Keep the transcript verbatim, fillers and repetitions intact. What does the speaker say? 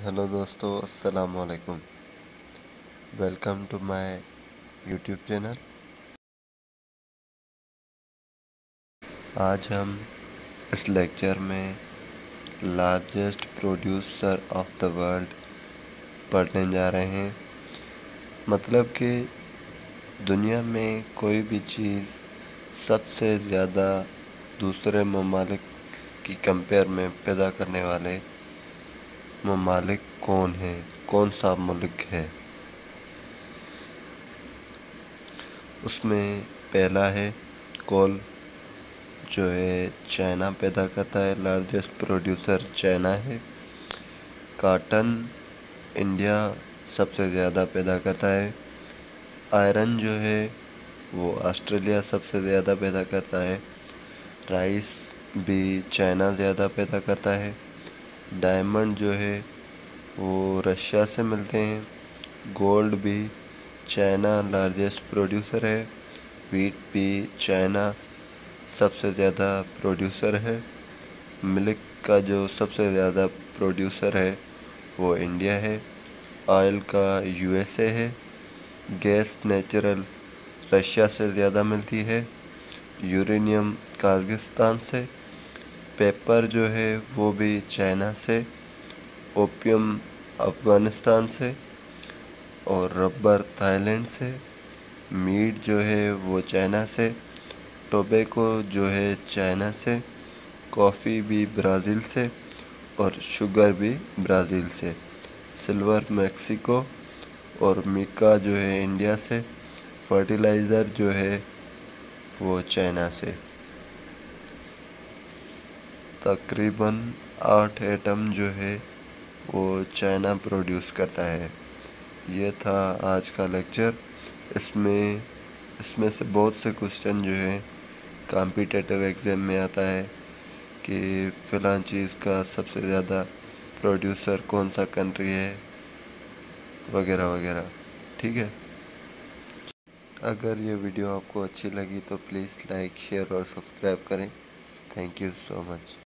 Hello दोस्तों, अस्सलाम वालेकुम। Welcome to my YouTube channel. आज हम इस लेक्चर में largest producer of the world पढ़ने जा रहे हैं। मतलब कि दुनिया में कोई भी चीज़ सबसे ज़्यादा दूसरे ममालिक की कंपेयर में पैदा करने वाले ममालिक कौन हैं, कौन सा मुल्क है। उसमें पहला है कोल, जो है चाइना पैदा करता है। लार्जेस्ट प्रोड्यूसर चाइना है। काटन, इंडिया सबसे ज़्यादा पैदा करता है। आयरन जो है वो ऑस्ट्रेलिया सबसे ज़्यादा पैदा करता है। राइस भी चाइना ज़्यादा पैदा करता है। डायमंड जो है वो रशिया से मिलते हैं। गोल्ड भी चाइना लार्जेस्ट प्रोड्यूसर है। वीट भी चाइना सबसे ज़्यादा प्रोड्यूसर है। मिल्क का जो सबसे ज़्यादा प्रोड्यूसर है वो इंडिया है। ऑयल का यूएसए है। गैस नेचुरल रशिया से ज़्यादा मिलती है। यूरेनियम कजाकिस्तान से। पेपर जो है वो भी चाइना से। ओपियम अफ़गानिस्तान से और रबर थाईलैंड से। मीट जो है वो चाइना से। टोबैको जो है चाइना से। कॉफ़ी भी ब्राज़ील से और शुगर भी ब्राज़ील से। सिल्वर मैक्सिको और मिका जो है इंडिया से। फर्टिलाइज़र जो है वो चाइना से। तकरीबन आठ एटम जो है वो चाइना प्रोड्यूस करता है। ये था आज का लेक्चर। इसमें इसमें से बहुत से क्वेश्चन जो है कॉम्पिटिटिव एग्ज़ाम में आता है कि फ़लाँ चीज़ का सबसे ज़्यादा प्रोड्यूसर कौन सा कंट्री है, वगैरह वगैरह। ठीक है। अगर ये वीडियो आपको अच्छी लगी तो प्लीज़ लाइक, शेयर और सब्सक्राइब करें। Thank you so much.